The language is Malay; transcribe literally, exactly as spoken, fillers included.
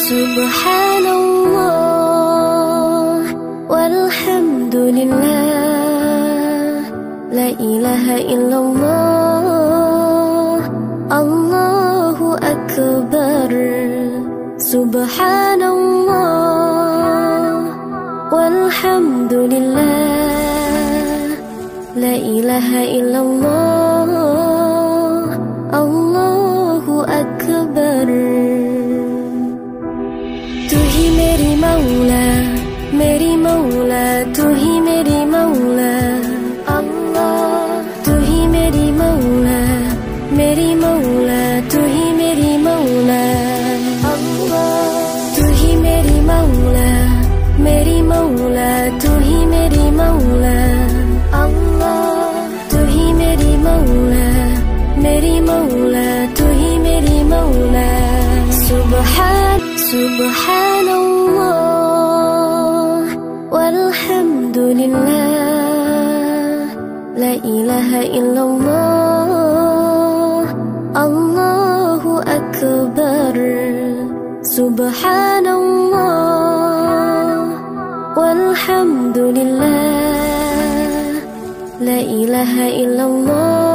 Subhanallah walhamdulillah, la ilaha illallah, Allahu akbar. Subhanallah walhamdulillah, la ilaha illallah, Allahu akbar. तू ही मेरी मौला, मेरी मौला, तू ही मेरी मौला अल्लाह। तू ही मेरी मौला, मेरी मौला, तू ही मेरी मौला अल्लाह। तू ही मेरी मौला, मेरी मौला, तू ही मेरी मौला अल्लाह। तू ही मेरी मौला, मेरी मौला, तू ही मेरी मौला। सुबहान Subhanallah walhamdulillah, la ilaha illallah, Allahu akbar. Subhanallah walhamdulillah, la ilaha illallah.